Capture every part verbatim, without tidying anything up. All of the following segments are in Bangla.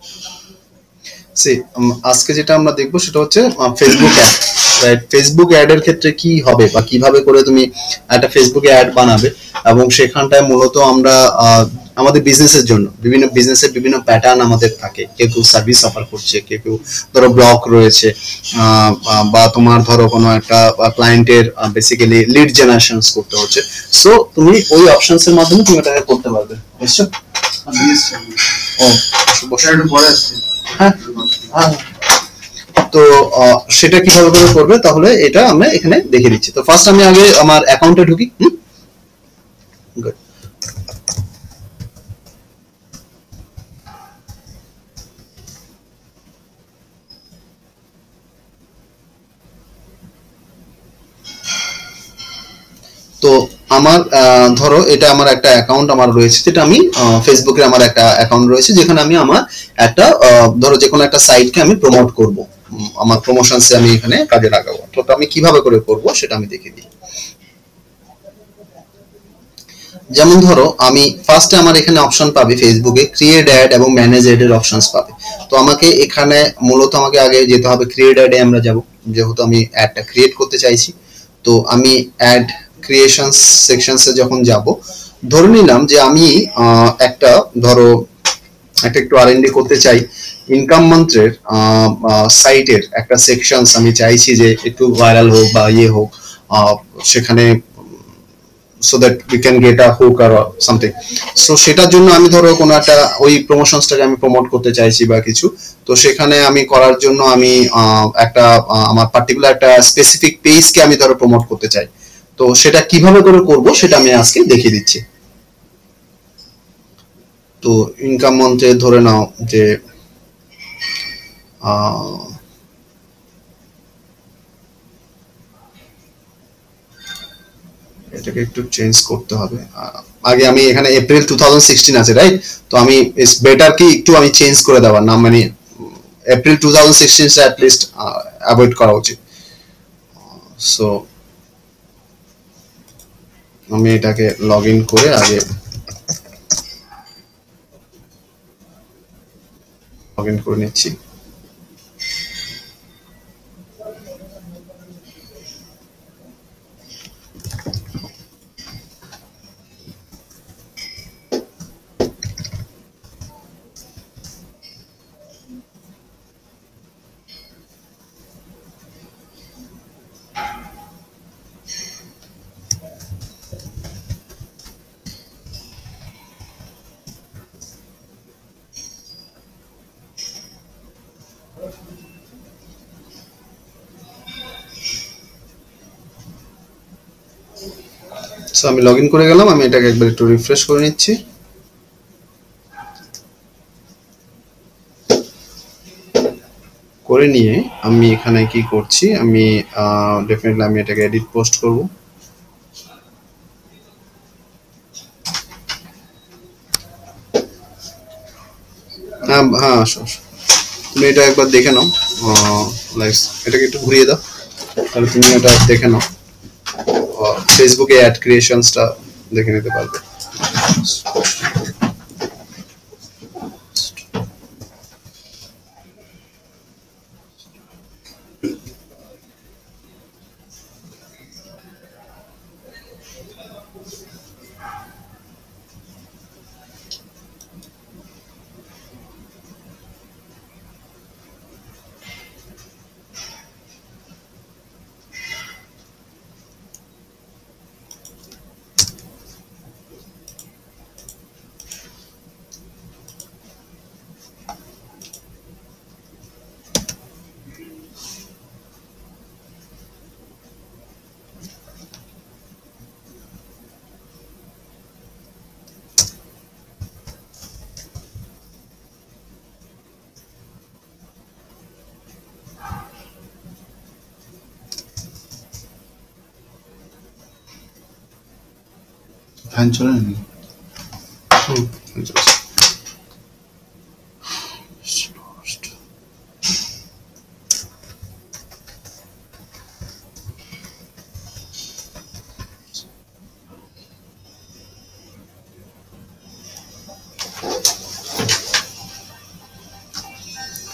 সি আজকে যেটা আমরা দেখবো সেটা হচ্ছে Facebook ad, right? Facebook ad এর ক্ষেত্রে কি হবে বা কিভাবে করে তুমি একটা ফেসবুকে অ্যাড বানাবে, এবং সেখানটায় মূলত আমরা আহ, আমাদের বিজনেসের জন্য বিভিন্ন বিজনেসের বিভিন্ন প্যাটার্ন আমাদের থাকে। কেউ কেউ সার্ভিস অফার করছে, কেউ কেউ ধরো ব্লগ রয়েছে, আহ, আহ, বা তোমার ধরো কোনো একটা ক্লায়েন্টের বেসিক্যালি লিড জেনারেশন করতে হচ্ছে। সো তুমি ওই অপশনস এর মাধ্যমে তুমি এটা করতে পারবে, বুঝছো? ও বসে একটু পরে আসছে। হ্যাঁ হ্যাঁ। তো আহ, সেটা কিভাবে করে করবে তাহলে এটা আমরা এখানে দেখে দিচ্ছি। তো ফার্স্ট আমি আগে আমার অ্যাকাউন্টে ঢুকি। Hmm, good. তো আমার আহ, ধরো এটা আমার একটা অ্যাকাউন্ট আমার রয়েছে, যেটা আমি ফেসবুকে আমার একটা অ্যাকাউন্ট রয়েছে, যেখানে আমি আমার একটা আহ, ধরো যে কোনো একটা সাইটকে আমি প্রমোট করব, আমার প্রমোশনসে আমি এখানে কাজে লাগাবো। তো আমি কিভাবে করে করব সেটা আমি দেখিয়ে দিই। যেমন ধরো আমি ফার্স্টে আমার এখানে অপশন পাবে ফেসবুকে ক্রিয়েট অ্যাড এবং ম্যানেজ অ্যাড এর অপশনস পাবে। তো আমাকে এখানে মূলত আমাকে আগে যেতে হবে ক্রিয়েট অ্যাডে আমরা যাব, যেহেতু আমি অ্যাডটা ক্রিয়েট করতে চাইছি। তো আমি অ্যাড ক্রিয়েশনস সেকশনসে যখন যাব, ধরে নিলাম যে আমি আহ, একটা ধরো একটা একটু আর এন ডি করতে চাই, ইনকাম মন্ত্রের সাইটের একটা সেকশনস আমি চাইছি যে একটু ভাইরাল হোক বা ইয়ে হোক, আহ, সেখানে so that we can get a hook or something. So সেটার জন্য আমি ধরো কোনো একটা ওই প্রমোশনসটাকে আমি প্রমোট করতে চাইছি বা কিছু। তো সেখানে আমি করার জন্য আমি আহ, একটা আহ, আমার পার্টিকুলার একটা স্পেসিফিক পেজকে আমি ধরো প্রমোট করতে চাই। তো সেটা কিভাবে করে করব সেটা আমি আজকে দেখিয়ে দিচ্ছি। তো ইনকাম মন্ত্রে ধরে নাও যে আহ, এটাকে একটু চেঞ্জ করতে হবে। আহ, আগে আমি এখানে এপ্রিল টু থাউজেন্ড সিক্সটিন আছে, রাইট? তো আমি ইটস বেটার কি একটু আমি চেঞ্জ করে দেওয়ার নাম, মানে April two thousand sixteen at least avoid করা উচিত। সো আমি এটাকে লগ ইন করে আগে লগ ইন করে নিচ্ছি। সো আমি লগ ইন করে গেলাম, আমি এটাকে একবার একটু রিফ্রেশ করে নিচ্ছি। করে নিয়ে আমি এখানে কি করছি, আমি ডেফিনেটলি আমি এটাকে এডিট পোস্ট করব। হ্যাঁ হ্যাঁ, আসো আসো। তুমি এটা একবার দেখে নাও, লাইক এটাকে একটু ঘুরিয়ে দাও, তাহলে তুমি এটা দেখে নাও, ফেসবুকে অ্যাড ক্রিয়েশনসটা দেখে নিতে পারবে। ফ্যান চলে নি? হুম, ফ্যান চলছে।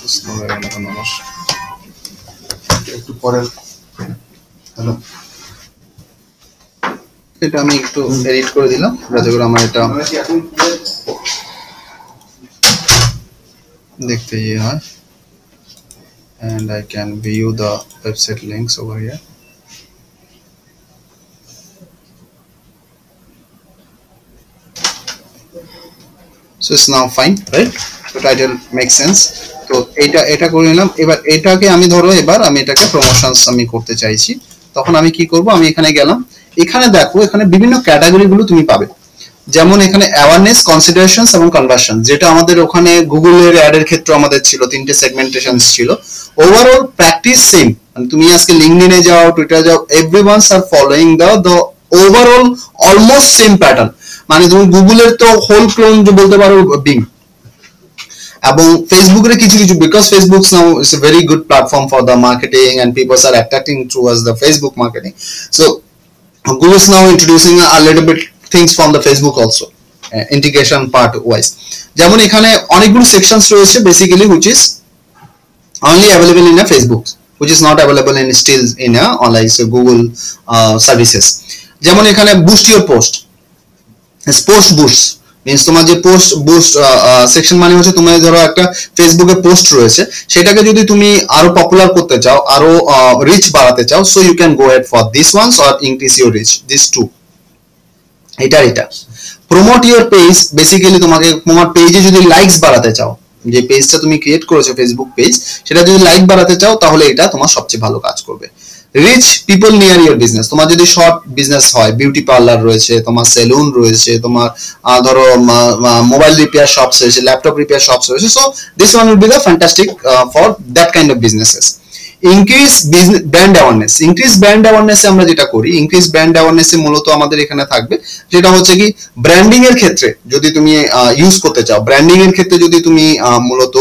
একটু পরে হ্যালো এটা আমি একটু এডিট করে দিলাম যাতে করে আমার এটা দেখতে ইয়ে হয় and I can view the website links over here. So it's now fine, right? The title makes sense. তো এটা এটা করে নিলাম এবার এটাকে আমি ধরো এবার আমি এটাকে প্রমোশনস আমি করতে চাইছি তখন আমি কি করব আমি এখানে গেলাম এখানে দেখো এখানে বিভিন্ন ক্যাটাগরি গুলো তুমি পাবে যেমন এখানে অ্যাওয়ারনেস কনসিডারেশনস এবং কনভার্সন যেটা আমাদের ওখানে গুগলের অ্যাড এর ক্ষেত্রে আমাদের ছিল তিনটে সেগমেন্টেশনস ছিল ওভারঅল প্র্যাকটিস সেম মানে তুমি আজকে লিংকডইনে যাও টুইটারে যাও everyone's are following the the overall almost same pattern মানে তুমি গুগলের তো হোল ক্লোন যে বলতে পারো বিং এবং ফেসবুকের কিছু কিছু because Facebook now is a very good platform for the marketing and peoples are attracting towards the Facebook marketing so Google is now introducing a little bit things from the Facebook also uh, integration part wise যেমন এখানে অনেকগুলো সেকশনস রয়েছে basically which is only available in a Facebook which is not available in still in a online so Google uh, services যেমন এখানে boost your post post boost means তোমার যে পোস্ট বুস্ট সেকশন মানে হচ্ছে তুমি ধরো একটা ফেসবুকে পোস্ট রয়েছে সেটাকে যদি তুমি আরো পপুলার করতে চাও আরো রিচ বাড়াতে চাও so you can go head for this ones or increase your reach this to এটা এটা প্রমোট ইওর পেজ বেসিক্যালি তোমাকে তোমার পেজে যদি লাইকস বাড়াতে চাও যে পেজটা তুমি ক্রিয়েট করেছো ফেসবুক পেজ সেটা যদি লাইক বাড়াতে চাও তাহলে এটা তোমার সবচেয়ে ভালো কাজ করবে reach people near your business তোমার যদি শর্ট বিজনেস হয় বিউটি পার্লার রয়েছে তোমার সেলুন রয়েছে তোমার ধরো মোবাইল রিপেয়ার শপস রয়েছে ল্যাপটপ রিপেয়ার শপস রয়েছে so this one will be the fantastic for that kind of businesses increase brand awareness increase brand অ্যাওয়ারনেসে আমরা যেটা করি ইনক্রিজ ব্র্যান্ড অ্যাওয়ারনেসে মূলত আমাদের এখানে থাকবে যেটা হচ্ছে কি ব্র্যান্ডিং এর ক্ষেত্রে যদি তুমি ইউজ করতে চাও ব্র্যান্ডিং এর ক্ষেত্রে যদি তুমি মূলত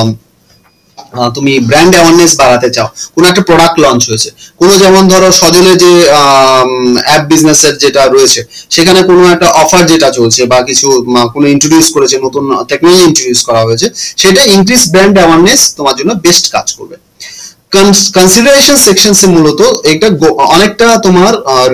তুমি ব্র্যান্ড অ্যাওয়ারনেস বাড়াতে চাও কোনো একটা প্রোডাক্ট লঞ্চ হয়েছে কোনো যেমন ধরো সজলে যে অ্যাপ বিজনেসের যেটা রয়েছে সেখানে কোনো একটা অফার যেটা চলছে বা কিছু কোনো ইন্ট্রোডিউস করেছে নতুন টেকনোলজি ইন্ট্রোডিউস করা হয়েছে সেটা ইনক্রিজ ব্র্যান্ড অ্যাওয়ারনেস তোমার জন্য বেস্ট কাজ করবে কনসিডারেশন সেকশনসে মূলত এটা অনেকটা তোমার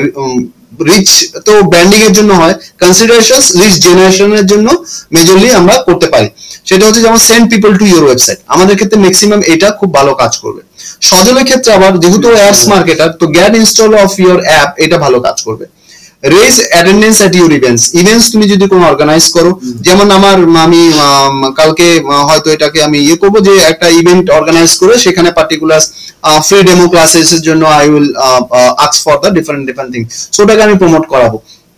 রিচ তো ব্র্যান্ডিং এর জন্য হয় কনসিডারেশনস রিচ জেনারেশনের জন্য মেজরলি আমরা করতে পারি সেটা হচ্ছে যেমন send people to your website আমাদের ক্ষেত্রে ম্যাক্সিমাম এটা খুব ভালো কাজ করবে সজলের ক্ষেত্রে আবার যেহেতু ads marketer to get install of your app এটা ভালো কাজ করবে raise attendance at your events events তুমি যদি কোনো অর্গানাইজ করো যেমন আমার আমি কালকে হয়তো এটাকে আমি ইয়ে করবো যে একটা ইভেন্ট অর্গানাইজ করে সেখানে পার্টিকুলার ফ্রি ডেমো ক্লাসেস এর জন্য I will ask for the different different thing so ওটাকে আমি প্রমোট করাবো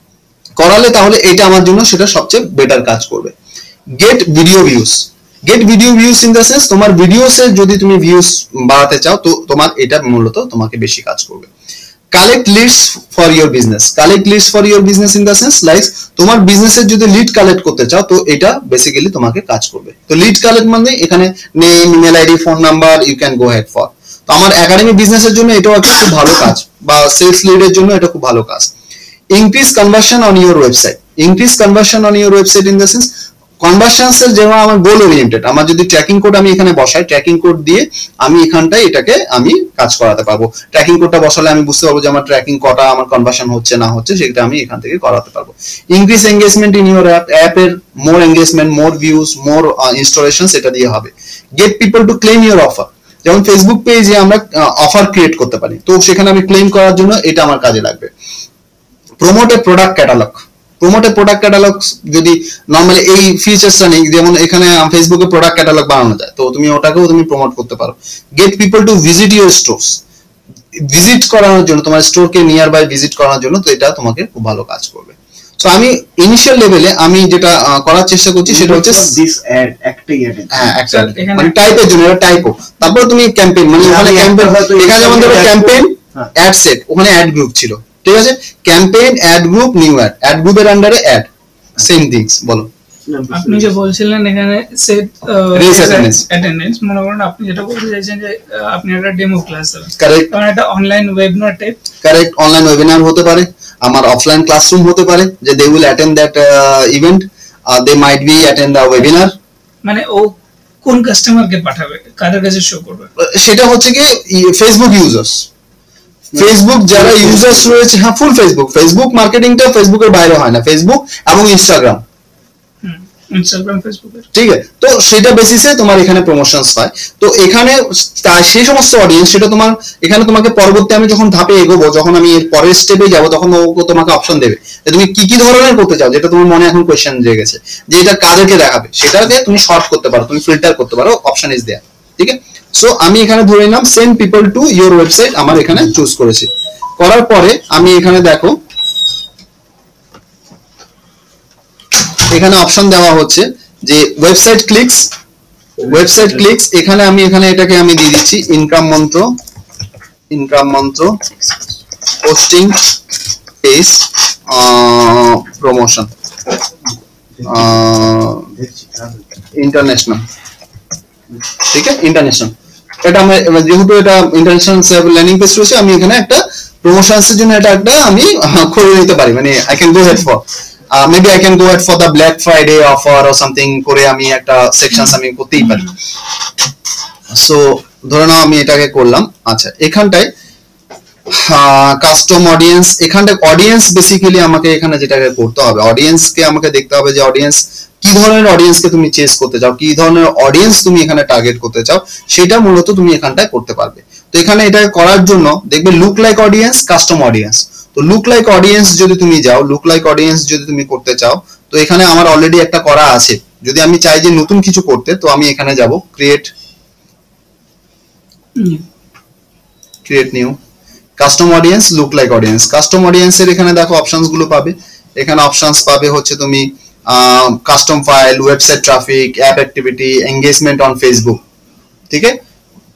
করালে তাহলে এটা আমার জন্য সেটা সবচেয়ে বেটার কাজ করবে get video views get video views in the sense তোমার ভিডিওসে যদি তুমি ভিউজ বাড়াতে চাও তো তোমার এটা মূলত তোমাকে বেশি কাজ করবে collect leads for your business collect leads for your business in the sense like তোমার বিজনেসের যদি লিড কালেক্ট করতে চাও তো এটা বেসিক্যালি তোমাকে কাজ করবে তো লিড কালেক্ট মানে এখানে name email ID phone number you can go head for তো আমার একাডেমি বিজনেসের জন্য এটাও একটা খুব ভালো কাজ বা সেলস লিডের জন্য এটা খুব ভালো কাজ increase conversion on your website increase conversion on your website in the sense conversions এর যেমন আমার গোল ওরিয়েন্টেড আমার যদি ট্র্যাকিং কোড আমি এখানে বসাই ট্র্যাকিং কোড দিয়ে আমি এখানটায় এটাকে আমি কাজ করাতে পারবো ট্র্যাকিং কোডটা বসালে আমি বুঝতে পারবো যে আমার ট্র্যাকিং কটা আমার কনভার্সন হচ্ছে না হচ্ছে সেটা আমি এখান থেকে করাতে পারবো increase engagement in your app অ্যাপের more engagement more views more installations এটা দিয়ে হবে get people to claim your offer যেমন ফেসবুক পেজে আমরা অফার ক্রিয়েট করতে পারি তো সেখানে আমি ক্লেম করার জন্য এটা আমার কাজে লাগবে promote a product catalogue promote a product catalogue যদি নরমালি এই ফিচারসটা নেই যেমন এখানে ফেসবুকে প্রোডাক্ট ক্যাটালগ বানানো যায় তো তুমি ওটাকেও তুমি প্রমোট করতে পারো get people to visit your stores visit করানোর জন্য তোমার স্টোরকে নিয়ার বাই ভিজিট করানোর জন্য তো এটা তোমাকে খুব ভালো কাজ করবে সো আমি ইনিশিয়াল লেভেলে আমি যেটা করার চেষ্টা করছি সেটা হচ্ছে দিস অ্যাড একটাই অ্যাড হ্যাঁ একটা মানে টাইপের জন্য এটা টাইপও তারপর তুমি ক্যাম্পেইন মানে ওখানে ক্যাম্পেইন এখানে যেমন ধরো ক্যাম্পেইন অ্যাড সেট ওখানে অ্যাড গ্রুপ ছিল ঠিক আছে campaign ad group new ad ad গ্রুপের আন্ডারে অ্যাড সেম থিংস বলো আপনি যে বলছিলেন এখানে সেট অ্যাটেন্ডেন্স মনে করেন আপনি যেটা বলতে চাইছেন যে আপনি একটা ডেমো ক্লাস দেবেন কারেক্ট মানে একটা online webinar type correct online webinar হতে পারে আমার অফলাইন ক্লাসরুম হতে পারে যে they will attend that event they might be attend the webinar মানে ও কোন কাস্টমারকে পাঠাবে, কাদের কাছে শো করবে? সেটা হচ্ছে কি ফেসবুক ইউজার্স, ফেসবুক যারা ইউজার্স রয়েছে, হ্যাঁ ফুল ফেসবুক, ফেসবুক মার্কেটিংটা ফেসবুকের বাইরে হয় না, ফেসবুক এবং ইনস্টাগ্রাম, ইনস্টাগ্রাম ফেসবুকে, ঠিক আছে। তো সেটা বেসিসে তোমার এখানে প্রমোশনস হয়। তো এখানে সেই সমস্ত অডিয়েন্স, সেটা তোমার এখানে তোমাকে পরবর্তী আমি যখন ধাপে এগোবো, যখন আমি এর পরের স্টেপে যাবো, তখন ও তোমাকে অপশন দেবে যে তুমি কি কি ধরনের করতে চাও, যেটা তোমার মনে এখন কোয়েশ্চেন জেগেছে যে এটা কাদেরকে দেখাবে, সেটাকে তুমি শর্ট করতে পারো, তুমি ফিল্টার করতে পারো, অপশন ইজ দেয়ার, ঠিক আছে। সো আমি এখানে ধরে নিলাম send people to your website, আমার এখানে চুজ করেছি। করার পরে আমি এখানে দেখো এখানে অপশন দেওয়া হচ্ছে যে ওয়েবসাইট ক্লিকস, ওয়েবসাইট ক্লিকস, এখানে আমি এখানে এটাকে আমি দিয়ে দিচ্ছি ইনকাম মন্ত্র, ইনকাম মন্ত্র পোস্টিং পেজ প্রমোশন ইন্টারন্যাশনাল, ঠিক আছে, ইন্টারন্যাশনাল। এটা আমি যেহেতু এটা ইন্টারন্যাশনাল ল্যান্ডিং পেজ রয়েছে, আমি এখানে একটা প্রমোশনস এর জন্য এটা একটা আমি করে নিতে পারি, মানে I can go head for Uh, maybe I can go ahead for the Black Friday offer or something করে আমি একটা সেকশনস আমি করতেই পারি। সো ধরে নাও আমি এটাকে করলাম। আচ্ছা, এখানটায় কাস্টম অডিয়েন্স, এখানটায় অডিয়েন্স বেসিক্যালি আমাকে এখানে যেটাকে করতে হবে, অডিয়েন্সকে আমাকে দেখতে হবে যে অডিয়েন্স কি ধরনের অডিয়েন্সকে তুমি চেস করতে চাও, কি ধরনের অডিয়েন্স তুমি এখানে টার্গেট করতে চাও, সেটা মূলত তুমি এখানটায় করতে পারবে। তো এখানে এটা করার জন্য দেখবে look like audience, custom audience. তো লুক লাইক অডিয়েন্স যদি তুমি যাও, লুক লাইক অডিয়েন্স যদি তুমি করতে চাও, তো এখানে আমার অলরেডি একটা করা আছে। যদি আমি চাই যে নতুন কিছু করতে, তো আমি এখানে যাব create, create new custom audience, look like audience. Custom audience এর এখানে দেখো অপশনস গুলো পাবে, এখানে অপশনস পাবে হচ্ছে তুমি custom file, website traffic, app activity, engagement on Facebook, ঠিক আছে।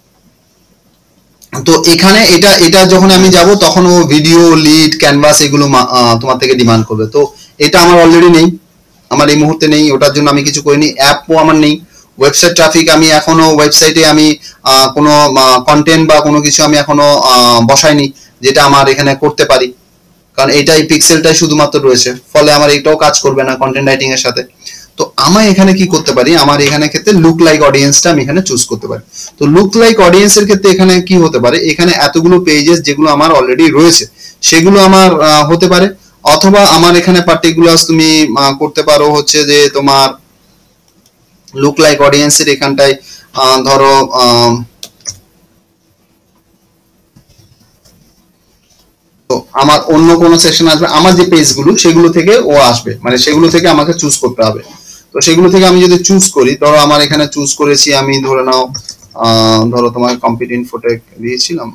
তো এখানে এটা এটা যখন আমি যাব, তখন ও ভিডিও, লিড, ক্যানভাস এগুলো তোমার থেকে ডিমান্ড করবে। তো এটা আমার অলরেডি নেই, আমার এই মুহূর্তে নেই, ওটার জন্য আমি কিছু করিনি। অ্যাপও আমার নেই, ওয়েবসাইট ট্রাফিক আমি এখনো ওয়েবসাইটে আমি কোনো কন্টেন্ট বা কোনো কিছু আমি এখনো বসাইনি যেটা আমার এখানে করতে পারি, কারণ এটাই পিক্সেলটাই শুধুমাত্র রয়েছে, ফলে আমার এটাও কাজ করবে না কন্টেন্ট রাইটিং এর সাথে। তো আমি এখানে কি করতে পারি, আমার এখানে ক্ষেত্রে লুক লাইক অডিয়েন্সটা আমি এখানে চুজ করতে পারি। তো লুক লাইক অডিয়েন্সের ক্ষেত্রে এখানে কি হতে পারে, এখানে এতগুলো পেজেস যেগুলো আমার অলরেডি রয়েছে সেগুলো আমার হতে পারে, অথবা আমার এখানে পার্টিকুলার তুমি করতে পারো হচ্ছে যে তোমার লুক লাইক অডিয়েন্সের এখানটায় ধরো তো আমার অন্য কোন সেকশন আসবে, আমার যে পেজগুলো সেগুলো থেকে ও আসবে, মানে সেগুলো থেকে আমাকে চুজ করতে হবে। তো সেগুলো থেকে আমি যদি চুজ করি, ধরো আমার এখানে চুজ করেছি আমি, ধরে নাও ধরো তোমাকে কম্পিট ইনফোটেক দিয়েছিলাম,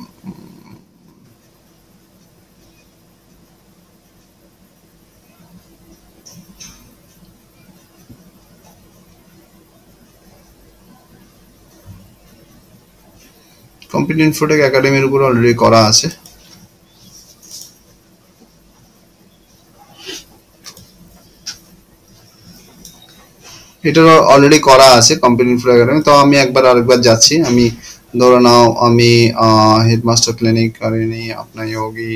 কম্পিট ইনফোটেক একাডেমির উপর অলরেডি করা আছে। এটা অলরেডি করা আছে কম্পিট ইনফোটেক একাডেমি। তো আমি একবার আরেকবার যাচ্ছি, আমি ধরে নাও আমি হেডমাস্টার ক্লিনিক করিনি, আপনার যোগী,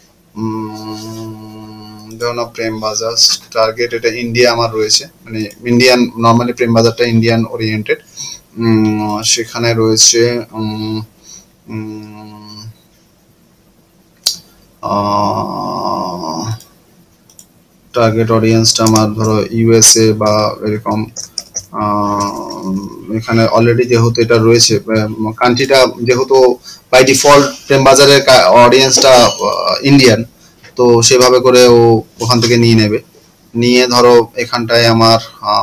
ধরো না প্রেম বাজার, টার্গেট এটা ইন্ডিয়া আমার রয়েছে, মানে ইন্ডিয়ান, নর্মালি প্রেম বাজারটা ইন্ডিয়ান ওরিয়েন্টেড, সেখানে রয়েছে টার্গেট অডিয়েন্সটা আমার ধরো ইউএসএ বা এরকম, এখানে অলরেডি যেহেতু এটা রয়েছে, কান্ট্রিটা যেহেতু বাই ডিফল্ট প্রেম বাজারের অডিয়েন্সটা ইন্ডিয়ান, তো সেভাবে করে ও ওখান থেকে নিয়ে নেবে। নিয়ে ধরো এখানটায় আমার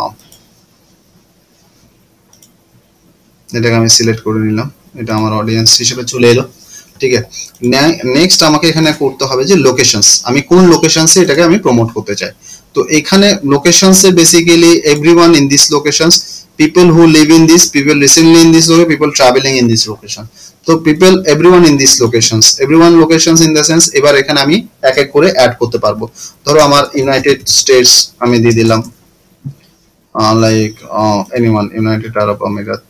এটাকে আমি সিলেক্ট করে নিলাম, এটা আমার অডিয়েন্স হিসেবে চলে এলো, ঠিক আছে। নেক্সট আমাকে এখানে করতে হবে যে লোকেশনস, আমি কোন লোকেশনসে এটাকে আমি প্রমোট করতে চাই। তো এখানে লোকেশনসে basically everyone in this locations, people who live in this, people recently in this location, people traveling in this location. তো people everyone in these locations, everyone locations in the sense এবার এখানে আমি এক এক করে অ্যাড করতে পারবো। ধরো আমার ইউনাইটেড স্টেটস আমি দিয়ে দিলাম, লাইক এনিওয়ান, ইউনাইটেড আরব আমিরাত,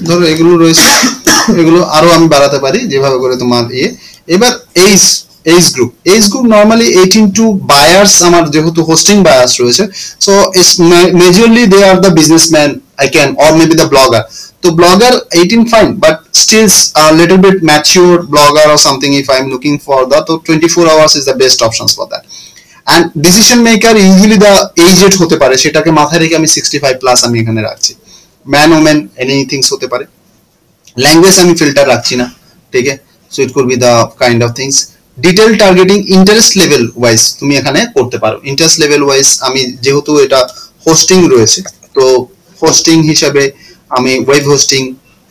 ধরো এগুলো রয়েছে, এগুলো আরো আমি বাড়াতে পারি যেভাবে করে তোমার ইয়ে। এবার age age group age group normally eighteen to buyers, আমার যেহেতু হোস্টিং বায়ার্স রয়েছে, so it's majorly they are the businessman I can or maybe the blogger. তো blogger eighteen fine, but still a little bit mature blogger or something if I'm looking for that, so twenty-four hours is the best options for that. And decision maker usually the aged হতে পারে, সেটাকে মাথায় রেখে আমি sixty-five প্লাস আমি এখানে রাখছি। ম্যান ওমেন এনিথিংস হতে পারে। ল্যাঙ্গুয়েজ আমি ফিল্টার রাখছি না, ঠিক আছে, so it could be the kind of things. Detail targeting interest level wise তুমি এখানে করতে পারো। ইন্টারেস্ট লেভেল ওয়াইজ আমি যেহেতু এটা হোস্টিং রয়েছে, তো হোস্টিং হিসাবে আমি ওয়েব হোস্টিং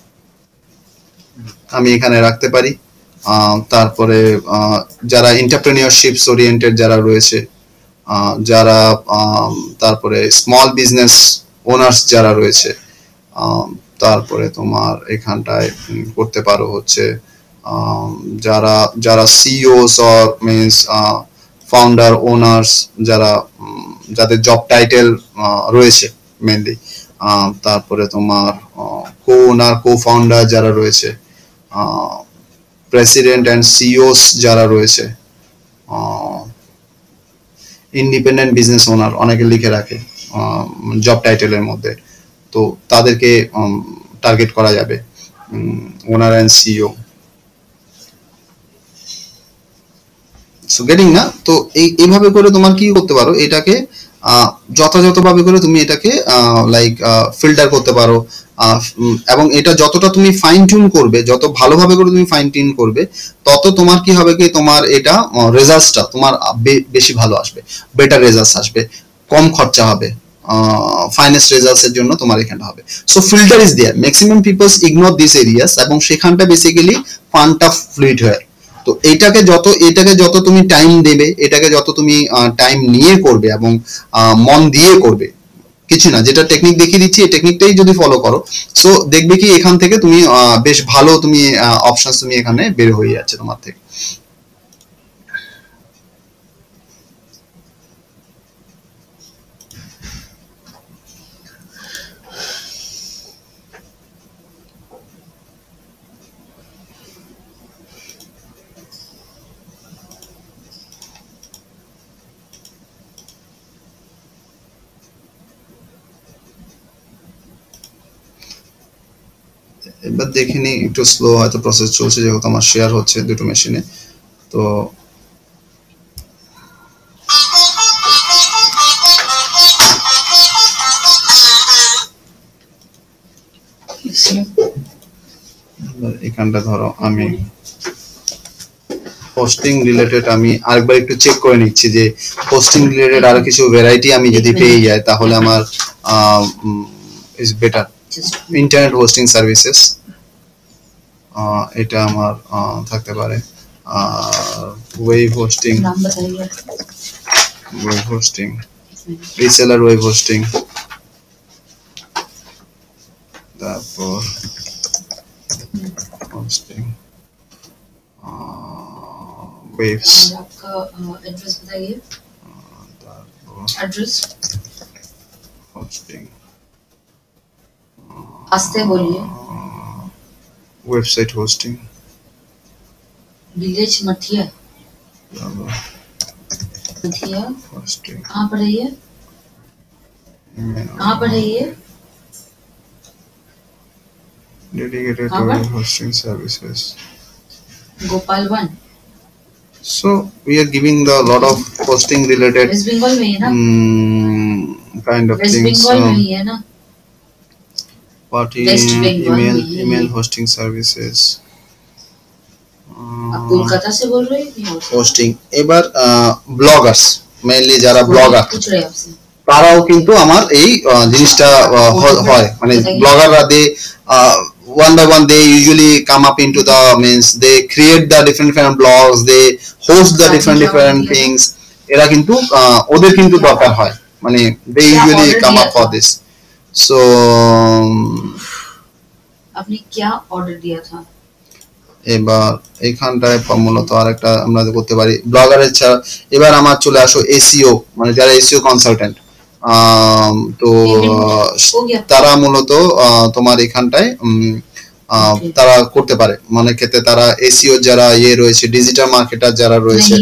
আমি এখানে রাখতে পারি। তারপরে যারা এন্টারপ্রেনিয়রশিপস ওরিয়েন্টেড যারা রয়েছে, যারা তারপরে স্মল বিজনেস ওনার্স যারা রয়েছে, তারপরে তোমার এখানটায় করতে পারো হচ্ছে যারা যারা CEOs or means founder owners, যারা যাদের জব টাইটেল রয়েছে মেনলি, তারপরে তোমার কো ওনার কো ফাউন্ডার যারা রয়েছে, প্রেসিডেন্ট অ্যান্ড সিইওস যারা রয়েছে, ইন্ডিপেন্ডেন্ট বিজনেস ওনার অনেকে লিখে রাখে জব টাইটেলের মধ্যে, তো তাদেরকে টার্গেট করা যাবে, owner and CEO. So getting না? তো এই এইভাবে করে তোমার কি করতে পারো, এটাকে যথাযথভাবে করে তুমি এটাকে লাইক ফিল্টার করতে পারো, এবং এটা যতটা তুমি ফাইন টিউন করবে, যত ভালোভাবে করে তুমি ফাইন টিউন করবে, তত তোমার কি হবে কি তোমার এটা রেজাল্টসটা তোমার বেশি ভালো আসবে, বেটার রেজাল্টস আসবে, কম খরচা হবে, ফাইনেস্ট রেজাল্টস এর জন্য তোমার এখানটা হবে। So filter is there, maximum peoples ignore this areas, এবং সেখানটা বেসিক্যালি ফান্ডটা ফ্লুইড হয়। তো এটাকে যত এটাকে যত তুমি টাইম দেবে, এটাকে যত তুমি টাইম নিয়ে করবে এবং মন দিয়ে করবে, কিছু না, যেটা টেকনিক দেখিয়ে দিচ্ছি এই টেকনিকটাই যদি ফলো করো, সো দেখবে কি এখান থেকে তুমি বেশ ভালো তুমি অপশনস তুমি এখানে বের হয়ে যাচ্ছে তোমার থেকে। এবার দেখে নি, একটু স্লো হয়তো প্রসেস চলছে যেহেতু আমার শেয়ার হচ্ছে দুটো মেশিনে। তো এখানটা ধরো আমি হোস্টিং রিলেটেড আমি আরেকবার একটু চেক করে নিচ্ছি যে হোস্টিং রিলেটেড আরো কিছু ভ্যারাইটি আমি যদি পেয়ে যাই তাহলে আমার is better. Internet hosting services এটা আমার থাকতে পারে, web hosting, web hosting, reseller web hosting, তারপর হোস্টিং वेव्स। आपका एड्रेस बताइए। एड्रेस होस्टिंग, आस्ते बोलिए। Website hosting, village Mathiya, Mathiya hosting, कहाँ पर है ये, कहाँ पर है ये, dedicated hosting services, Gopal one. So we are giving the lot of hosting related West Bengal में है ना, um, kind of West things. Bengal में ही है ना, party West Bengal email में ही है। email hosting services, आप कोलकाता से बोल रहे हैं? hosting। এবার ব্লগার্স মেইনলি যারা ব্লগার पूछ रहे हैं आपसे, তারাও কিন্তু আমার এই জিনিসটা হয়, মানে ব্লগাররা দে one by one they usually come up into the means they create the different different blogs, they host the different different things, এরা কিন্তু ওদের কিন্তু দরকার হয়, মানে they usually come up for this। so আপনি কি অর্ডার দিয়া था? এবার এইখানটায় মূলত আরেকটা আমরা করতে পারি ব্লগারের ছাড়া। এবার আমার চলে আসো এসইও, মানে যারা এসইও কনসালটেন্ট, তো তারা মূলত তোমার এখানটায় তারা করতে পারে, মানে ক্ষেত্রে তারা এসইও যারা ইয়ে রয়েছে, ডিজিটাল মার্কেটার যারা রয়েছে,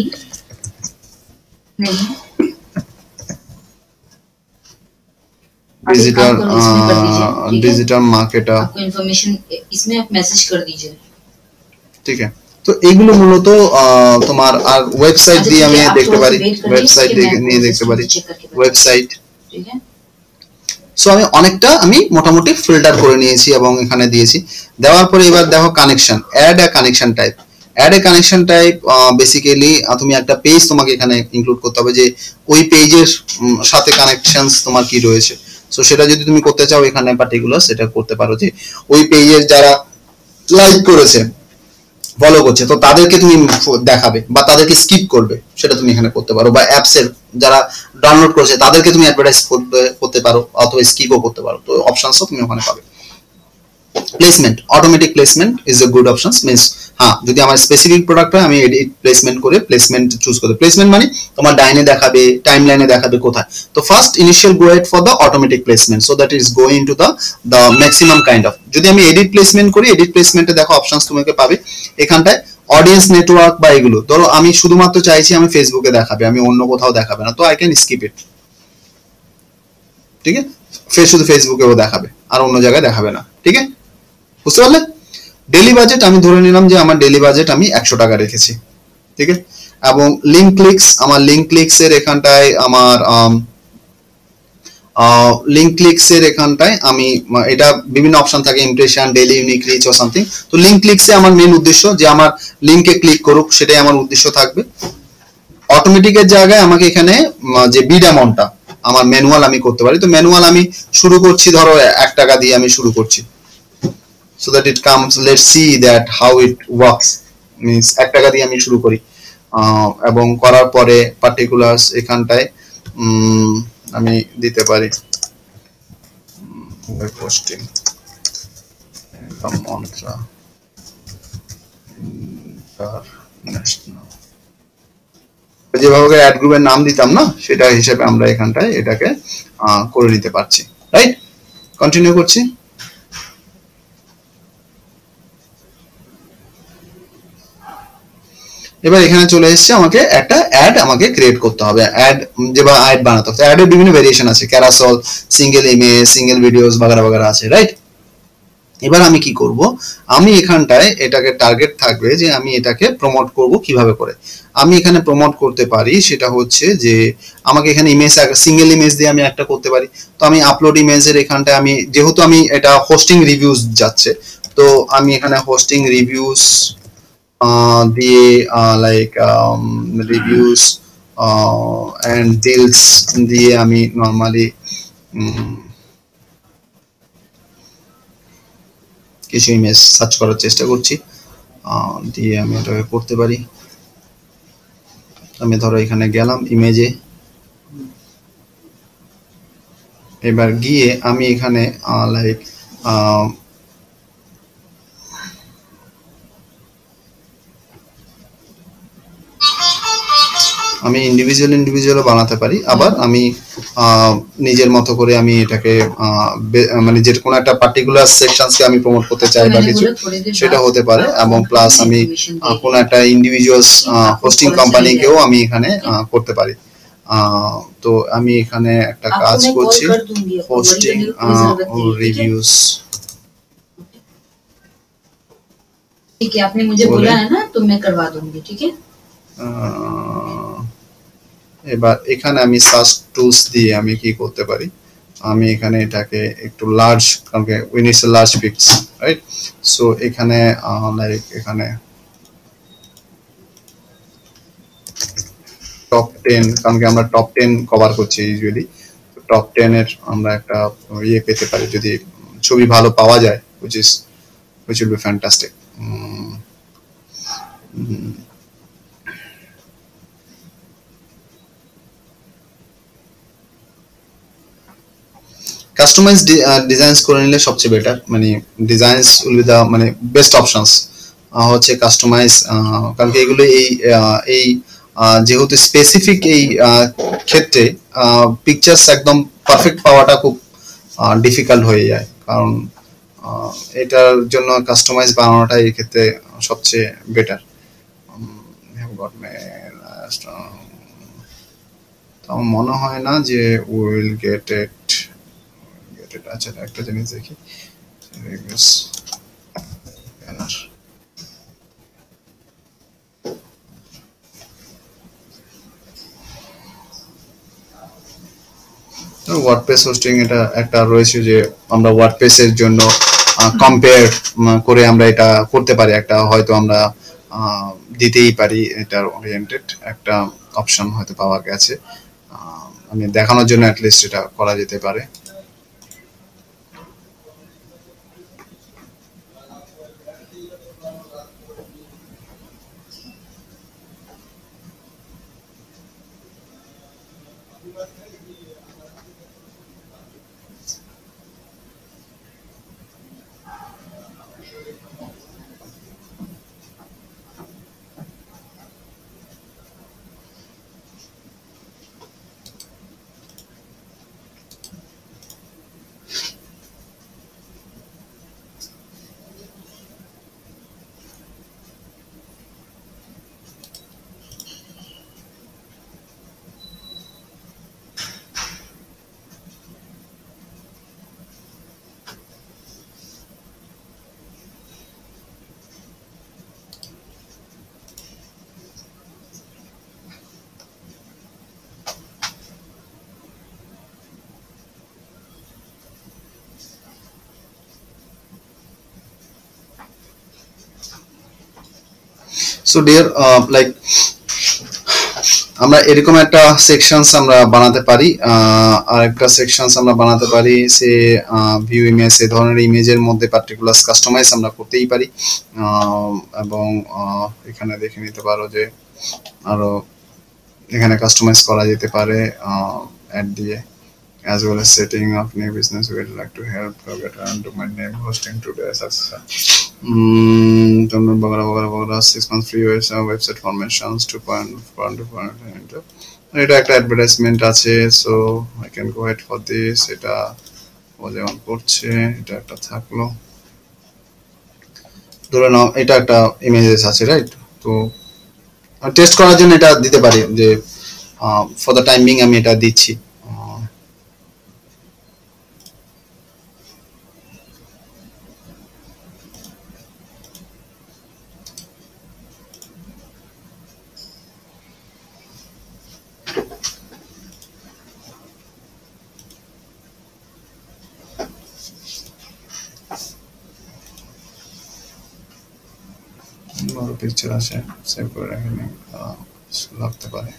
डिजिटल डिजिटल मार्केटर आपको इन्फॉर्मेशन इसमें आप मैसेज कर दीजिए, ठीक है। তো এইগুলো মূলত তোমার আর ওয়েবসাইট দিয়ে আমি দেখতে পারি, ওয়েবসাইট নিয়ে দেখতে পারি, ওয়েবসাইট, ঠিক আছে। সো আমি অনেকটা আমি মোটামুটি ফিল্টার করে নিয়েছি এবং এখানে দিয়েছি। দেওয়ার পরে এবার দেখো connection, add a connection type. Add a connection type basically তুমি একটা পেজ তোমাকে এখানে ইনক্লুড করতে হবে যে ওই পেজের সাথে কানেকশনস তোমার কি রয়েছে। সো সেটা যদি তুমি করতে চাও এখানে পার্টিকুলার সেটা করতে পারো যে ওই পেজের যারা লাইক করেছে, ফলো করছে, তো তাদেরকে তুমি দেখাবে বা তাদেরকে স্কিপ করবে, সেটা তুমি এখানে করতে পারো। বা অ্যাপসের যারা ডাউনলোড করেছে তাদেরকে তুমি অ্যাডভার্টাইজ করতে পারো অথবা স্কিপও করতে পারো। তো অপশনসও তুমি ওখানে পাবে। Placement, automatic placement is a good option. Means হ্যাঁ, যদি আমার স্পেসিফিক প্রোডাক্ট হয় আমি এডিট প্লেসমেন্ট করে প্লেসমেন্ট চুজ করতে। প্লেসমেন্ট মানে তোমার ডাইনে দেখাবে, টাইমলাইনে দেখাবে কোথায়। তো first initial go at for the automatic placement so that is going to the the maximum kind of. যদি আমি এডিট প্লেসমেন্ট করি, এডিট প্লেসমেন্টে দেখো অপশনস তোমাকে পাবে এখানটায় অডিয়েন্স নেটওয়ার্ক বা এগুলো। ধরো আমি শুধুমাত্র চাইছি আমি ফেসবুকে দেখাবে, আমি অন্য কোথাও দেখাবে না, তো আই ক্যান স্কিপ ইট, ঠিক আছে। ফেস শুধু ফেসবুকেও দেখাবে আর অন্য জায়গায় দেখাবে না, ঠিক আছে, বুঝতে পারলে। ডেইলি বাজেট আমি ধরে নিলাম যে আমার ডেইলি বাজেট আমি একশো টাকা রেখেছি, ঠিক আছে। এবং লিঙ্ক ক্লিকস, আমার লিঙ্ক ক্লিকস এর এখানটায় আমার লিঙ্ক ক্লিকস এর এখানটায় আমি এটা বিভিন্ন অপশন থাকে, ইমপ্রেশন, ডেইলি ইউনিক রিচ ও সামথিং। তো লিঙ্ক ক্লিকসে আমার মেন উদ্দেশ্য যে আমার লিঙ্কে ক্লিক করুক, সেটাই আমার উদ্দেশ্য থাকবে। অটোমেটিকের জায়গায় আমাকে এখানে যে বিড অ্যামাউন্টটা আমার ম্যানুয়াল আমি করতে পারি। তো ম্যানুয়াল আমি শুরু করছি ধরো এক টাকা দিয়ে আমি শুরু করছি। So that it comes, let's see that how it works. Means এক টাকা দিয়ে আমি শুরু করি এবং করার পরে পার্টিকুলারস এখানটায় আমি দিতে পারি ওয়েব হোস্টিং মন্ত্রা ইন্টারন্যাশনাল, যেভাবে অ্যাড গ্রুপের নাম দিতাম না সেটা হিসেবে আমরা এখানটায় এটাকে করে নিতে পারছি, রাইট। কন্টিনিউ করছি। এবার এখানে চলে এসেছে আমাকে একটা অ্যাড আমাকে ক্রিয়েট করতে হবে, অ্যাড যেবা অ্যাড বানাতে হবে। অ্যাডের বিভিন্ন ভেরিয়েশন আছে, carousel, single image, single videos বাগারা বাগারা আছে, রাইট। এবার আমি কি করব, আমি এখানটায় এটাকে টার্গেট থাকবে যে আমি এটাকে প্রমোট করব কিভাবে করে। আমি এখানে প্রমোট করতে পারি সেটা হচ্ছে যে আমাকে এখানে ইমেজ, সিঙ্গেল ইমেজ দিয়ে আমি একটা করতে পারি। তো আমি আপলোড ইমেজের এখানটায় আমি যেহেতু আমি এটা হোস্টিং রিভিউজ যাচ্ছে, তো আমি এখানে হোস্টিং রিভিউজ Uh, দিয়ে লাইক রিভিউস এন্ড ডিলস দিয়ে আমি নরমালি কিছু ইমেজ সার্চ করার চেষ্টা করছি, দিয়ে আমি এটাকে করতে পারি। আমি ধরো এখানে গেলাম ইমেজে, এবার গিয়ে আমি এখানে লাইক আমি ইন্ডিভিজুয়াল ইন্ডিভিজুয়াল বানাতে পারি, আবার আমি নিজের মতো করে আমি এটাকে মানে যে কোনো একটা পার্টিকুলার সেকশনসকে আমি প্রমোট করতে চাই বা কিছু, সেটা হতে পারে। এবং প্লাস আমি কোনো একটা ইন্ডিভিজুয়ালস হোস্টিং কোম্পানিকেও আমি এখানে করতে পারি। তো আমি এখানে একটা কাজ করছি, হোস্টিং রিভিউস, ठीक है, आपने मुझे बोला है ना, तो मैं करवा दूंगी, ठीक है। এবার এখানে আমি সার্চ টুলস দিয়ে আমি কি করতে পারি, আমি এখানে এটাকে একটু লার্জ, কারণ we need a large pics, right. So এখানে লাইক এখানে টপ টেন, কারণ কি আমরা টপ টেন কভার করছি ইউজুয়ালি, টপ টেন এর আমরা একটা ইয়ে পেতে পারি যদি ছবি ভালো পাওয়া যায়, which is which will be fantastic. Customize designs করে নিলে সবচেয়ে বেটার, মানে ডিজাইনস উইল বি দা মানে বেস্ট অপশনস হচ্ছে কাস্টমাইজ, কারণ কি এগুলো এই এই যেহেতু স্পেসিফিক এই ক্ষেত্রে পিকচার্স একদম পারফেক্ট পাওয়াটা খুব ডিফিকাল্ট হয়ে যায়, কারণ এটার জন্য কাস্টমাইজ বানানোটা এই ক্ষেত্রে সবচেয়ে বেটার। আমার মনে হয় না যে will get it get it আচ্ছা একটা জিনিস দেখি, ওয়ার্ডপ্রেস হোস্টিং এটা একটা রয়েছে যে আমরা ওয়ার্ডপ্রেসের জন্য কম্পেয়ার করে আমরা এটা করতে পারি, একটা হয়তো আমরা দিতেই পারি, এটার ওরিয়েন্টেড একটা অপশন হয়তো পাওয়া গেছে, আমি দেখানোর জন্য অ্যাটলিস্ট এটা করা যেতে পারে। সো ডিয়ার লাইক আমরা এরকম একটা সেকশনস আমরা বানাতে পারি, আর একটা সেকশনস আমরা বানাতে পারি সে ভিউ ইমেজ, এই ধরনের ইমেজের মধ্যে পার্টিকুলার কাস্টমাইজ আমরা করতেই পারি, এবং এখানে দেখে নিতে পারো যে আরো এখানে কাস্টমাইজ করা যেতে পারে অ্যাড দিয়ে, as well as setting of new business. We would like to help get around to my name hosting today success. Hmm, bagara bagara bagara six months free website formations two point one two point এটা একটা অ্যাডভার্টাইজমেন্ট আছে, so I can go head for this. এটা ও যেমন করছে এটা একটা থাকলো, ধরে নাও এটা একটা ইমেজেস আছে, রাইট? তো টেস্ট করার জন্য এটা দিতে পারি যে ফর দ্য টাইম বিং আমি এটা দিচ্ছি। বড় পিকচার আছে, সেভ করে রাখেন, লাগতে পারে।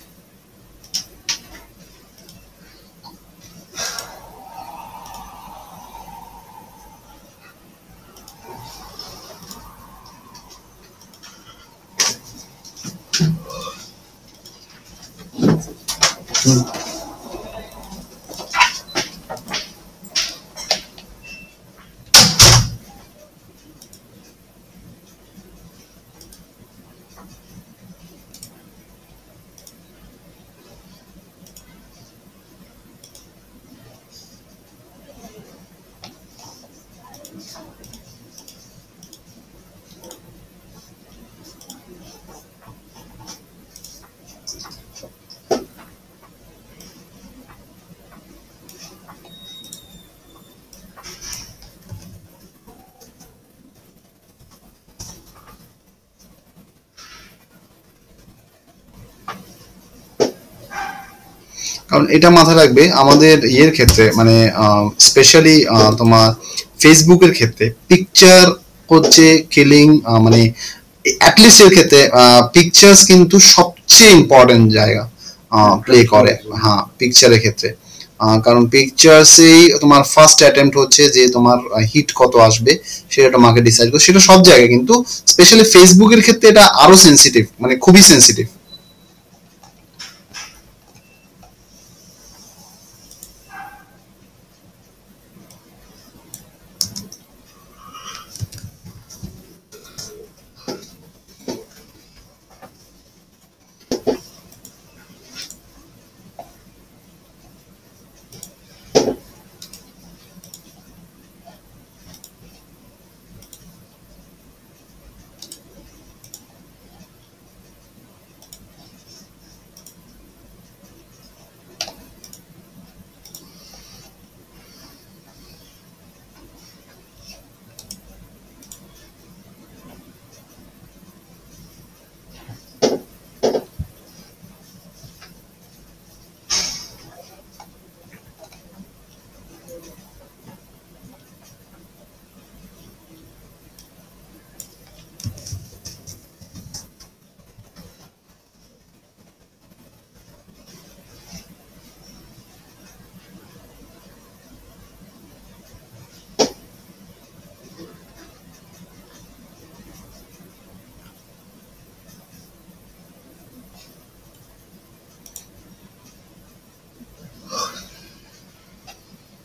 কারণ এটা মাথায় রাখবে আমাদের ইয়ের ক্ষেত্রে, মানে স্পেশালি তোমার ফেসবুকের ক্ষেত্রে পিকচার হচ্ছে কিলিং, মানে অ্যাটলিস্ট এর ক্ষেত্রে পিকচার্স কিন্তু সবচেয়ে ইম্পর্টেন্ট জায়গা প্লে করে, হ্যাঁ পিকচারের ক্ষেত্রে, কারণ পিকচার্সেই তোমার ফার্স্ট অ্যাটেম্প্ট হচ্ছে যে তোমার হিট কত আসবে সেটা তোমাকে ডিসাইড করে, সেটা সব জায়গায়, কিন্তু স্পেশালি ফেসবুকের ক্ষেত্রে এটা আরো সেন্সিটিভ, মানে খুবই সেন্সিটিভ।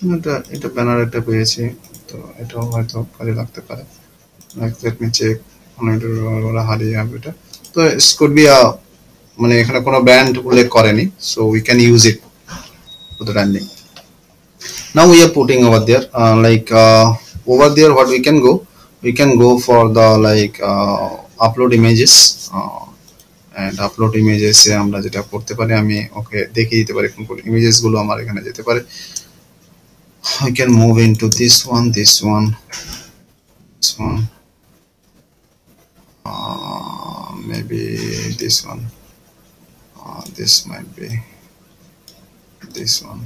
এটা এটা ব্যানার একটা পেয়েছি, তো এটাও হয়তো কাজে লাগতে পারে। লাইক লেট মি চেক ওরা হারিয়ে যাবে এটা। তো ইটস কুড বি আ, মানে এখানে কোনো ব্র্যান্ড উল্লেখ করেনি, so we can use it for the branding. Now we are putting over there uh, like uh, over there what we can go, we can go for the like uh, upload images uh, and upload images এ আমরা যেটা করতে পারি, আমি ওকে দেখিয়ে দিতে পারি কোন কোন ইমেজেস গুলো আমার এখানে যেতে পারে। I can move into this one, this one, this one, uh, maybe this one, uh, this might be this one.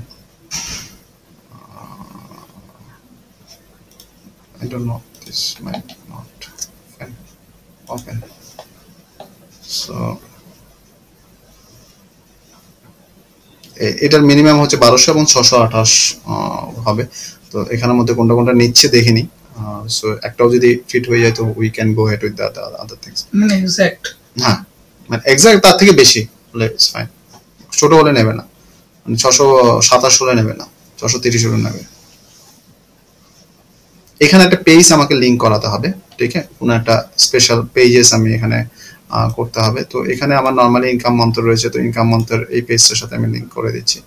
I don't know, this might not open, open. So এটার মিনিমাম হচ্ছে বারোশো এবং ছশো আঠাশ হবে, তো এখানের মধ্যে কোনটা কোনটা নিচ্ছে দেখিনি। সো একটাও যদি ফিট হয়ে যায় তো we can go head with the other things. মানে এক্সাক্ট, হ্যাঁ মানে এক্সাক্ট তার থেকে বেশি হলে ইটস ফাইন, ছোট হলে নেবে না, মানে ছশো সাতাশ হলে নেবে না, ছশো তিরিশ হলে নেবে। এখানে একটা পেজ আমাকে লিংক করাতে হবে, ঠিক আছে, কোনো একটা স্পেশাল পেজেস আমি এখানে করতে হবে। তো এখানে আমার নরমালি ইনকাম মন্ত্র রয়েছে, তো ইনকাম মন্ত্রের এই পেজটার সাথে আমি লিংক করে দিচ্ছি।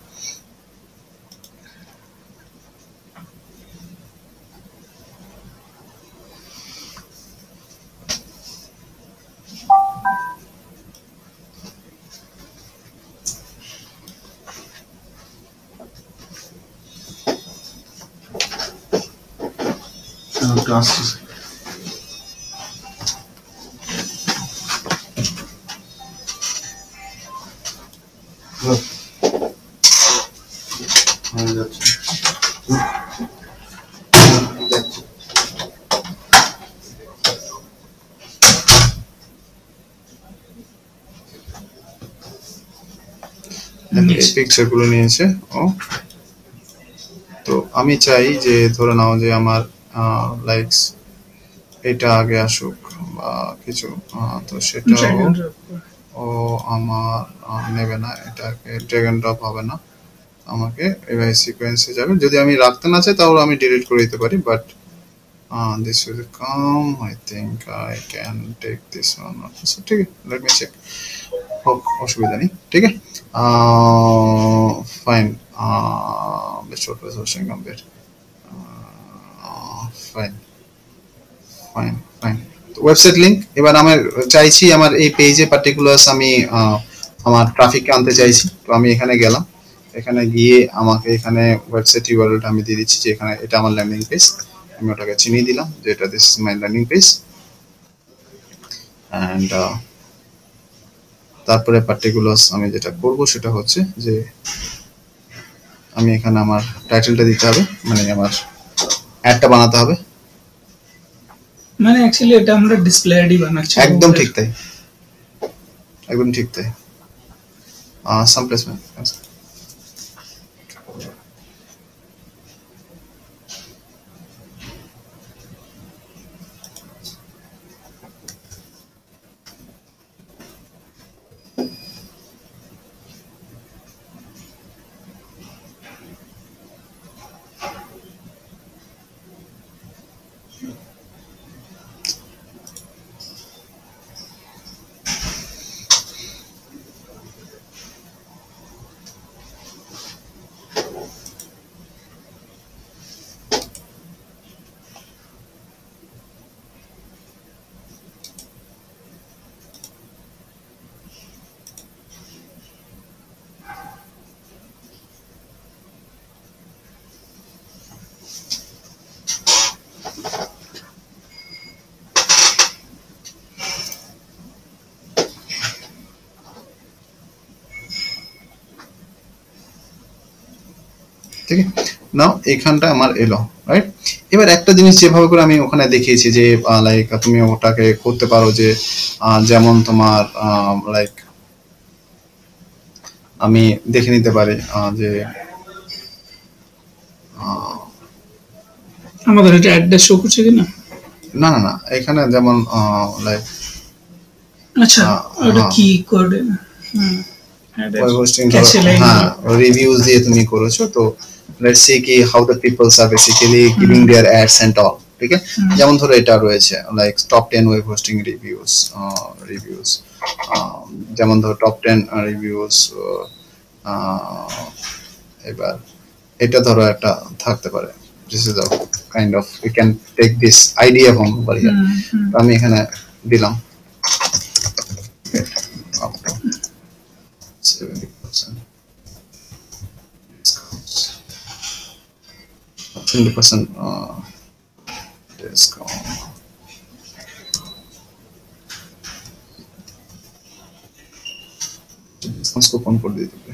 পিকচার গুলো নিয়েছে ও। তো আমি চাই যে ধরে নাও যে আমার লাইকস এটা আগে আসুক বা কিছু, তো সেটা ও আমার নেবে না, এটাকে ড্র্যাগ এন্ড ড্রপ হবে না, আমাকে এভাবে সিকোয়েন্সে যাবে। যদি আমি রাখতে না চাই তাহলে আমি ডিলিট করে দিতে পারি, but this will come, I think I can take this one. আচ্ছা ঠিক আছে, লেট মি চেক, হোক অসুবিধা নেই, ঠিক আছে, fine. Best WordPress hosting complete, fine fine fine. Website link এবার আমার চাইছি, আমার এই পেজে পার্টিকুলারস আমি আমার ট্রাফিককে আনতে চাইছি, তো আমি এখানে গেলাম, এখানে গিয়ে আমাকে এখানে ওয়েবসাইট ইউআরএলটা আমি দিয়ে দিচ্ছি যে এখানে এটা আমার ল্যান্ডিং পেজ, আমি ওটাকে চিনিয়ে দিলাম যে এটা this is my landing page. And তারপরে পার্টিকুলারস আমি যেটা করব সেটা হচ্ছে যে আমি এখানে আমার টাইটেলটা দিতে হবে, মানে আমার অ্যাডটা বানাতে হবে। মানে অ্যাকচুয়ালি এটা আমরা ডিসপ্লে আইডি বানাচ্ছি। একদম ঠিক তাই, একদম ঠিক তাই। আহ সাম প্লেসমেন্ট ঠিক আছে। নাও এখানটা আমার এলো, রাইট। এবার একটা জিনিস যেভাবে করে আমি ওখানে দেখিয়েছি যে লাইক তুমি ওটাকে করতে পারো যে যেমন তোমার লাইক আমি দেখে নিতে পারি যে আমাদের এটা অ্যাড্রেস শো করছে কিনা। না না না, এখানে যেমন লাইক আচ্ছা ওটা কি করে হ্যাঁ রিভিউজ দিয়ে তুমি করেছো, তো let's see ki how the peoples are basically giving their ads and all. ঠিক আছে, যেমন ধরো এটা রয়েছে like top ten web hosting reviews reviews যেমন ধরো টপ টেন রিভিউস। এবার এটা ধরো একটা থাকতে পারে, this is a kind of we can take this idea from over here. তো আমি এখানে দিলাম up to seventy percent discounts, seventy percent uh, discount. Discounts coupon for the day.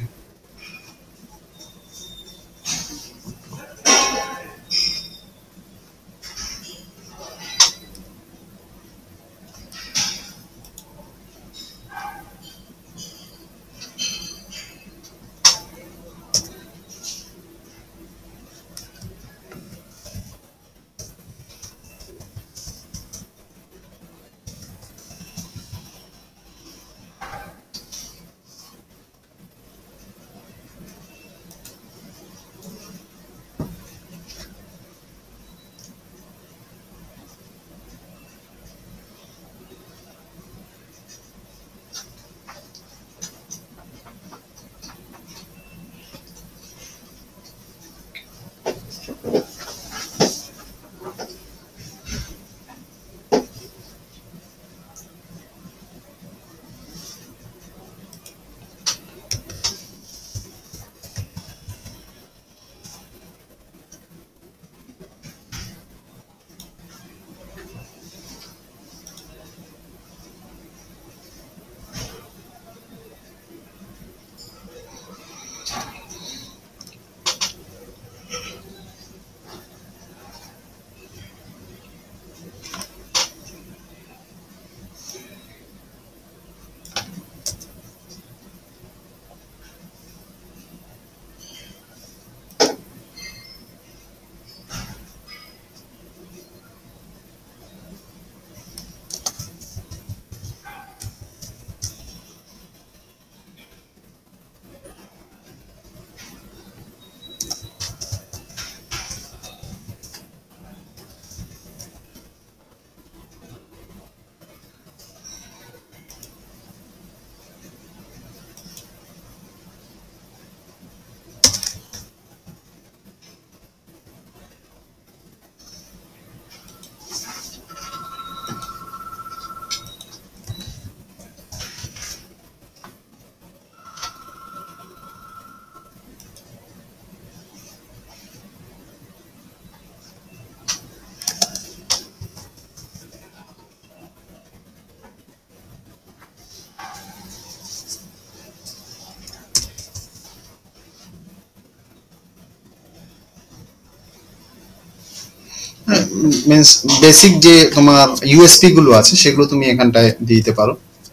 Means basic যে তোমার ইউএসপি গুলো আছে সেগুলো তুমি এখানটায় দিতে পারো।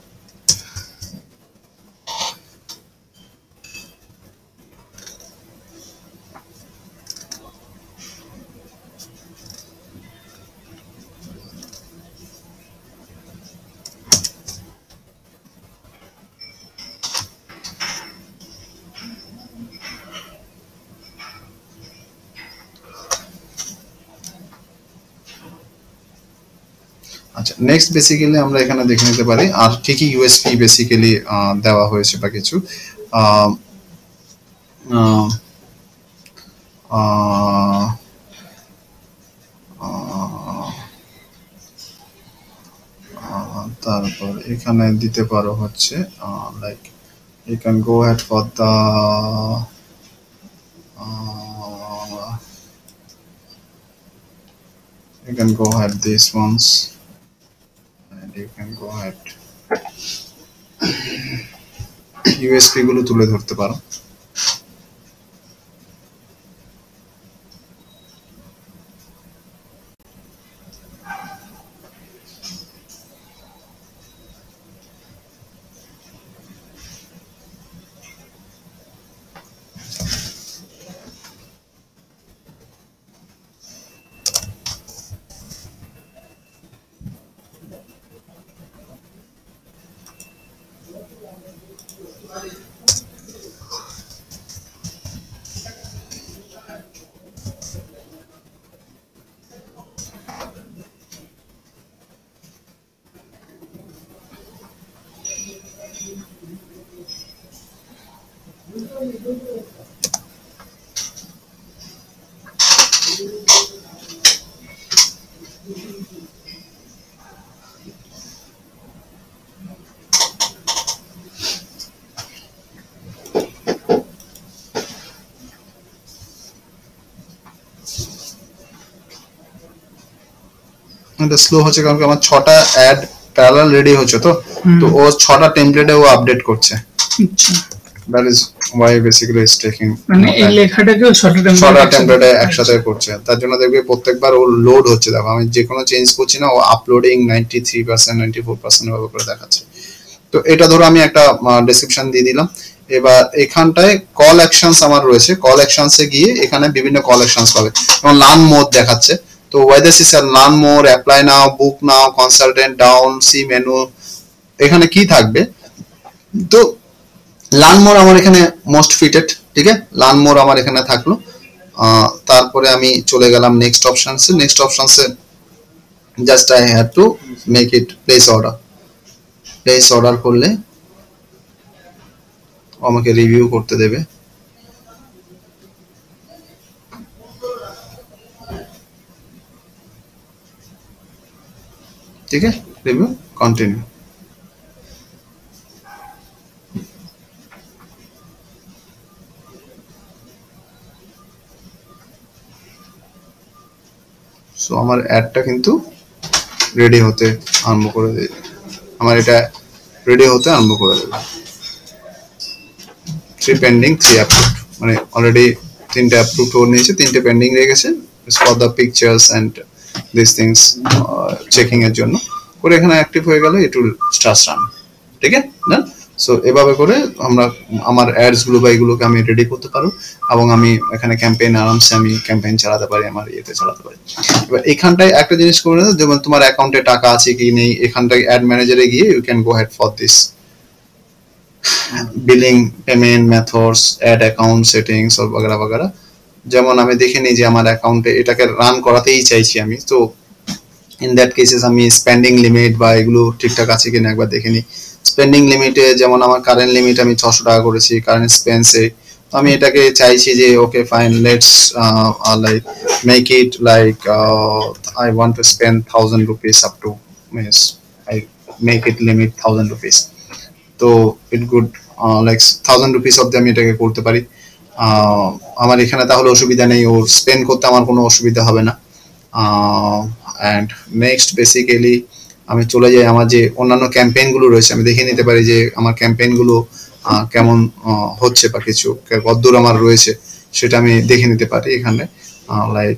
আচ্ছা, নেক্সট বেসিক্যালি আমরা এখানে দেখে নিতে পারি আর কি কি ইউএসপি বেসিক্যালি দেওয়া হয়েছে বা কিছু। তারপর এখানে দিতে পারো হচ্ছে like you can go head for the you can go ahead these ones and you can go ahead USP গুলো তুলে ধরতে পারো। এটা স্লো হচ্ছে কারণ আমার ছটা অ্যাড প্যারালাল রেডি হচ্ছে, তো তো ও ছটা টেমপ্লেটে ও আপডেট করছে। আচ্ছা, that is why basically it's taking মানে এই লেখাটাকেও ছটা ছটা টেমপ্লেটে একসাথে করছে, তার জন্য দেখবে প্রত্যেকবার ও লোড হচ্ছে। দেখো আমি যে কোনো চেঞ্জ করছি না, ও uploading ninety three percent ninety four percent এভাবে করে দেখাচ্ছে। তো এটা ধরো আমি একটা ডেসক্রিপশন দিয়ে দিলাম। এবার এখানটায় কল অ্যাকশনস আমার রয়েছে, কল অ্যাকশনসে গিয়ে এখানে বিভিন্ন কল অ্যাকশনস পাবে, যেমন লার্ন মোর দেখাচ্ছে। তো weather system learn more, apply now, book now, consultant down, see menu, এখানে কি থাকবে। তো লার্ন মোর আমার এখানে মোস্ট ফিটেড, ঠিক আছে, লার্ন মোর আমার এখানে থাকলো। তারপরে আমি চলে গেলাম নেক্সট অপশনসে। নেক্সট অপশনসে just I have to make it place order. Place order করলে আমাকে রিভিউ করতে দেবে। ঠিক আছে, রিভিউ কন্টিনিউ। সো আমার অ্যাডটা কিন্তু রেডি হতে আরম্ভ করে দেবে, আমার এটা রেডি হতে আরম্ভ করে দেবে। থ্রি পেন্ডিং, থ্রি অ্যাপ্রুভড, মানে অলরেডি তিনটে অ্যাপ্রুভড হয়ে নিয়েছে, তিনটে পেন্ডিং রয়ে গেছে for the pictures and this things checking এর জন্য। করে এখানে অ্যাক্টিভ হয়ে গেলে ইট উইল স্টার্ট রান। ঠিক আছে না? সো এভাবে করে আমরা আমার অ্যাডস গুলো বা এগুলোকে আমি রেডি করতে পারবো, এবং আমি এখানে ক্যাম্পেইন আরামসে আমি ক্যাম্পেইন চালাতে পারি, আমার ইয়েতে চালাতে পারি। এবার এখানটায় একটা জিনিস করে নেবো, যেমন তোমার অ্যাকাউন্টে টাকা আছে কি নেই, এখানটায় অ্যাড ম্যানেজারে গিয়ে you can go head for this billing, payment methods, ad account settings और वगैरह वगैरह। যেমন আমি দেখে নিই যে আমার অ্যাকাউন্টে এটাকে রান করাতেই চাইছি আমি, তো ইন দ্যাট কেসেস আমি স্পেন্ডিং লিমিট বা এগুলো ঠিকঠাক আছে কিনা একবার দেখে নিই। স্পেন্ডিং লিমিটে যেমন আমার কারেন্ট লিমিট আমি ছশো টাকা করেছি কারেন্ট স্পেন্সে, তো আমি এটাকে চাইছি যে okay fine let's like make it like I want to spend thousand rupees up to means I make it limit thousand rupees. তো it good like thousand rupees অব্দি আমি এটাকে করতে পারি। আমার এখানে তাহলে অসুবিধা নেই, ওর স্পেন্ড করতে আমার কোনো অসুবিধা হবে না। অ্যান্ড নেক্সট বেসিক্যালি আমি চলে যাই আমার যে অন্যান্য ক্যাম্পেইনগুলো রয়েছে, আমি দেখে নিতে পারি যে আমার ক্যাম্পেইনগুলো কেমন হচ্ছে বা কিছু কতদূর আমার রয়েছে সেটা আমি দেখে নিতে পারি এখানে। লাইক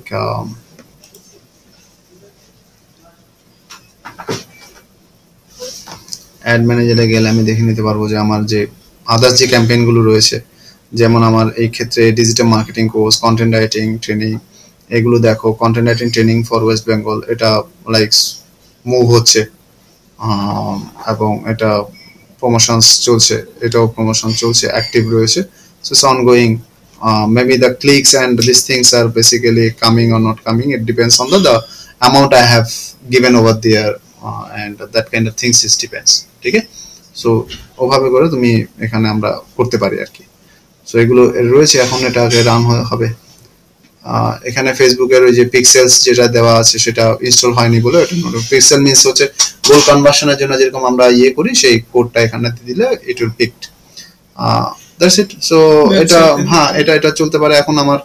অ্যাড ম্যানেজারে গেলে আমি দেখে নিতে পারবো যে আমার যে আদার্স যে ক্যাম্পেইনগুলো রয়েছে, যেমন আমার এই ক্ষেত্রে digital marketing course, content writing training, এগুলো দেখো content writing training for West Bengal, এটা লাইক মুভ হচ্ছে এবং এটা প্রমোশনস চলছে, এটাও প্রমোশন চলছে, অ্যাক্টিভ রয়েছে। So it's ongoing. Maybe the clicks and this things are basically coming or not coming, it depends on the amount I have given over there and that kind of things is depends. ঠিক আছে, সো ওভাবে করে তুমি এখানে আমরা করতে পারি আর কি। সো এগুলো রয়েছে, এখন এটাকে রান হবে। এখানে ফেসবুকের ওই যে পিক্সেলস যেটা দেওয়া আছে সেটা ইনস্টল হয়নি বলে এটা পিক্সেল মিনস হচ্ছে গোল কনভার্সনের জন্য যেরকম আমরা ইয়ে করি সেই কোডটা এখানে দিলে it will picked. That's it. So এটা হ্যাঁ এটা এটা চলতে পারে এখন আমার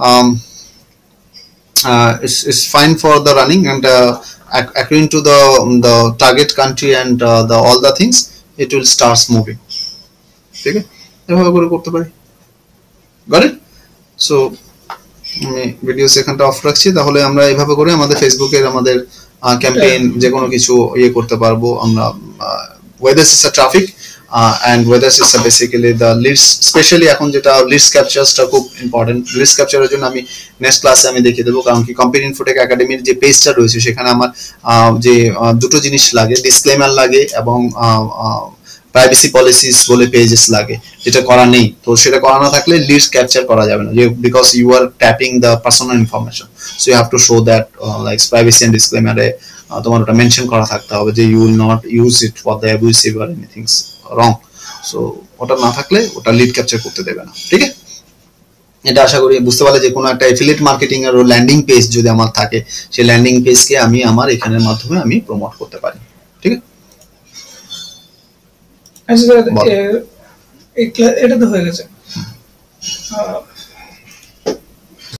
it's fine for the running and according to the the target country and uh, the all the things it will starts moving. ঠিক আছে, এভাবে করে করতে পারি। Got it? সো আমি ভিডিও সেখানটা অফ রাখছি, তাহলে আমরা এইভাবে করে আমাদের ফেসবুকের আমাদের ক্যাম্পেইন যে কোনো কিছু ইয়ে করতে পারবো আমরা। Weather is a traffic and weather is a basically the leads, specially এখন যেটা লিডস ক্যাপচারসটা খুব ইম্পর্টেন্ট। লিডস ক্যাপচারের জন্য আমি নেক্সট ক্লাসে আমি দেখিয়ে দেবো, কারণ কি কম্পিউটার ইনফোটেক একাডেমির যে পেজটা রয়েছে সেখানে আমার যে দুটো জিনিস লাগে, ডিসক্লেমার লাগে এবং প্রাইভেসি পলিসিস বলে পেজেস লাগে, যেটা করা নেই। তো সেটা করা না থাকলে লিডস ক্যাপচার করা যাবে না, যে because you are tapping the personal information. So you have to show that like privacy and ডিসক্লেমারে তোমার ওটা মেনশন করা থাকতে হবে যে you will not use it for the abusive or anything wrong. So ওটা না থাকলে ওটা লিড ক্যাপচার করতে দেবে না। ঠিক আছে, এটা আশা করি বুঝতে পারলে। যে কোনো একটা অ্যাফিলিয়েট মার্কেটিং এর ল্যান্ডিং পেজ যদি আমার থাকে, সেই ল্যান্ডিং পেজকে আমি আমার এখানের মাধ্যমে আমি প্রমোট করতে পারি। ঠিক আছে, আচ্ছা এটা তো হয়ে গেছে।